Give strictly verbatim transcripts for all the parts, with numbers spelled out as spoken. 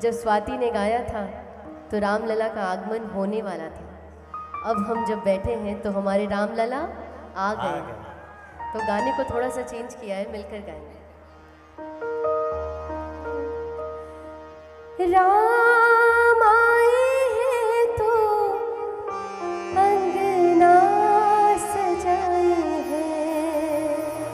जब स्वाति ने गाया था तो रामलला का आगमन होने वाला था। अब हम जब बैठे हैं तो हमारे रामलला आ गए, तो गाने को थोड़ा सा चेंज किया है, मिलकर गाएंगे। राम आए हैं तो अंगना सजाए हैं,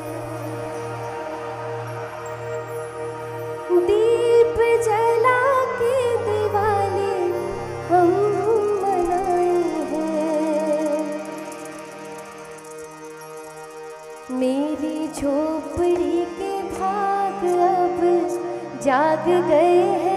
दीप जला के दिवाली हम मनाए हैं। मेरी झोपड़ी के भाग अब जाग गए हैं,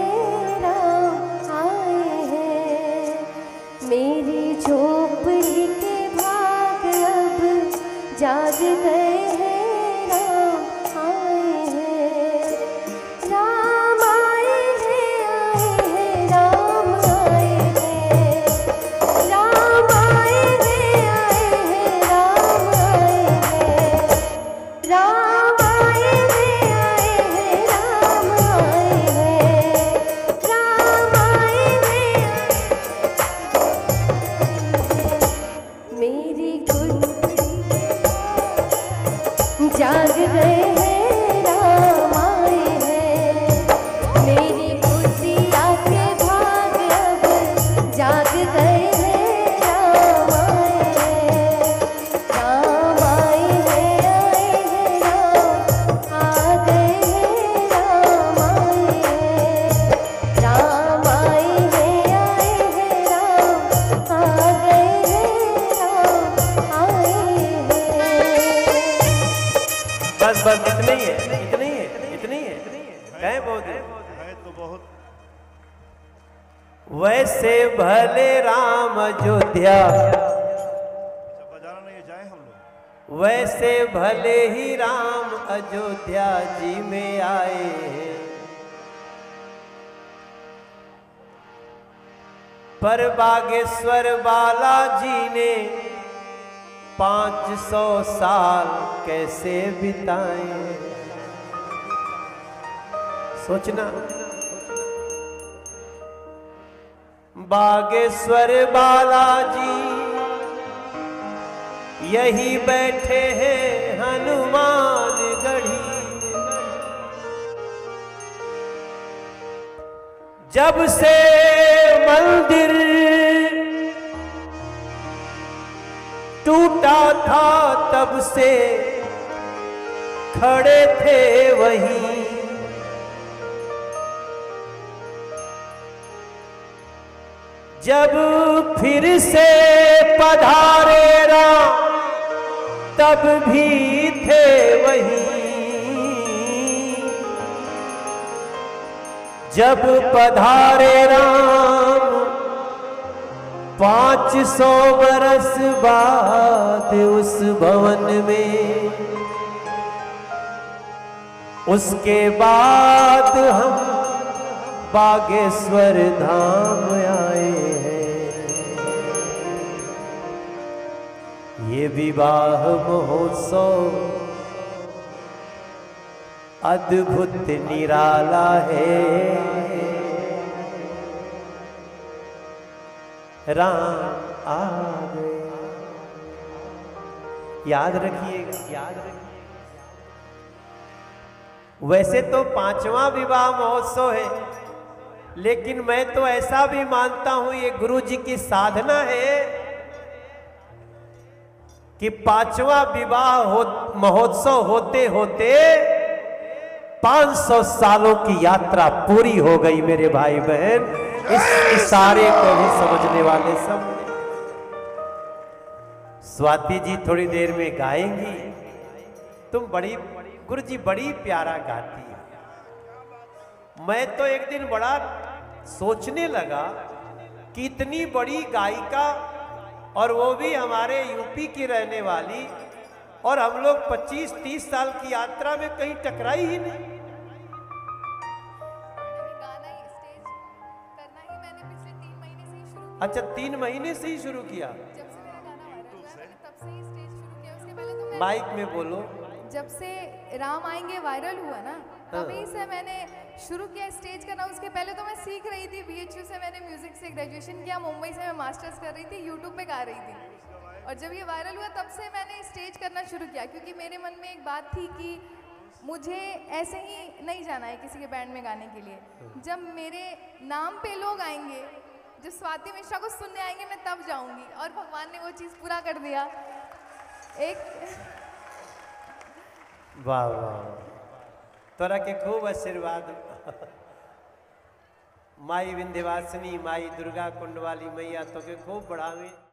मेरी झोपड़ी के भाग अब जाग गए हैं, राम आए हैं। राम आए हैं, आए हैं, राम आए हैं, राम आए हैं, आए हैं, राम आए हैं, राम आए हैं, आए हैं, राम आए हैं, राम आए हैं। मेरी गुड़गुड़ी जाग गए हैं, राम आए हैं, मेरी गुड़िया के भाग अब जाग गए हैं, राम आए हैं, राम आए हैं, आए हैं, राम आ गए हैं, राम आए हैं, राम आए हैं, आए हैं, राम आ गए हैं, बस बस इतनी ही है, इतनी ही है, इतनी ही है, कहें बहुत है तो बहुत। वैसे भले राम अयोध्या, बजाना नहीं जाए हम लोग। वैसे भले ही राम अयोध्या जी में आए हैं, पर बागेश्वर बालाजी ने पांच सौ साल कैसे बिताए। सोचना, बागेश्वर बालाजी यही बैठे हैं हनुमान गढ़ी, जब से मंदिर टूटा था तब से खड़े थे वहीं, जब फिर से पधारे राम तब भी थे वहीं, जब पधारे राम पांच सौ बरस बाद उस भवन में, उसके बाद हम बागेश्वर धाम आए हैं। ये विवाह महोत्सव अद्भुत निराला है, राम आ गए। याद रखिएगा, याद रखिएगा। वैसे तो पांचवा विवाह महोत्सव है, लेकिन मैं तो ऐसा भी मानता हूं ये गुरु जी की साधना है कि पांचवा विवाह हो, महोत्सव होते होते पांच सौ सालों की यात्रा पूरी हो गई मेरे भाई बहन। इस इशारे को भी समझने वाले सब। स्वाति जी थोड़ी देर में गाएंगी। तुम बड़ी गुरु जी बड़ी प्यारा गाती है। मैं तो एक दिन बड़ा सोचने लगा कि इतनी बड़ी गायिका और वो भी हमारे यूपी की रहने वाली, और हम लोग पच्चीस तीस साल की यात्रा में कहीं टकराई ही नहीं। अच्छा, तीन महीने से ही शुरू किया। जब से मेरा गाना वायरल हुआ मैंने तब से ही स्टेज शुरू किया। उसके पहले तो मैं माइक में बोलो, जब से राम आएंगे वायरल हुआ ना, तभी से मैंने शुरू किया स्टेज करना। उसके पहले तो मैं सीख रही थी, बीएचयू से मैंने म्यूजिक से ग्रेजुएशन किया, मुंबई से मैं मास्टर्स कर रही थी, यूट्यूब पे गा रही थी। और जब ये वायरल हुआ तब से मैंने स्टेज करना शुरू किया, क्योंकि मेरे मन में एक बात थी कि मुझे ऐसे ही नहीं जाना है किसी के बैंड में गाने के लिए। जब मेरे नाम पे लोग आएंगे, जब स्वाति मिश्रा को सुनने आएंगे, मैं तब जाऊंगी। और भगवान ने वो चीज़ पूरा कर दिया। एक वाह वाह, तोरा के खूब आशीर्वाद। माई विंध्यवासिनी, माई दुर्गा कुंड वाली मैया तो के खूब बढ़ावे।